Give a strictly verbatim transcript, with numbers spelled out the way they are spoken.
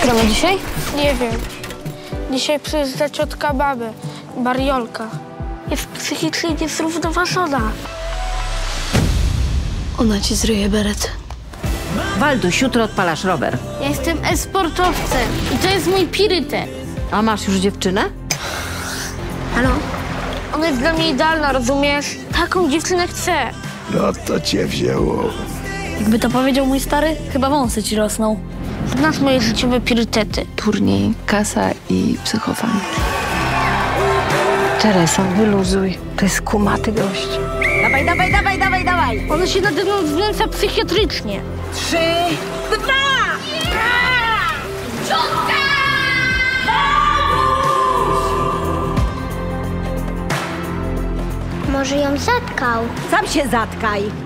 Gramy dzisiaj? Nie wiem. Dzisiaj przyjeżdża ciotka baby, Bariolka. Jest psychicznie niezrównoważona. Ona ci zryje beret. Walduś, jutro odpalasz rower. Ja jestem e-sportowcem i to jest mój priorytet. A masz już dziewczynę? Halo? Ona jest dla mnie idealna, rozumiesz? Taką dziewczynę chcę. No to cię wzięło. Jakby to powiedział mój stary, chyba wąsy ci rosną. Znasz moje życiowe priorytety. Turniej, kasa i psychofan. Teresa, wyluzuj. To jest kumaty gość. Dawaj, dawaj, dawaj, dawaj, dawaj. Ona się nade mną znęca psychiatrycznie. Trzy, dwa! Może ją zatkał. Sam się zatkaj.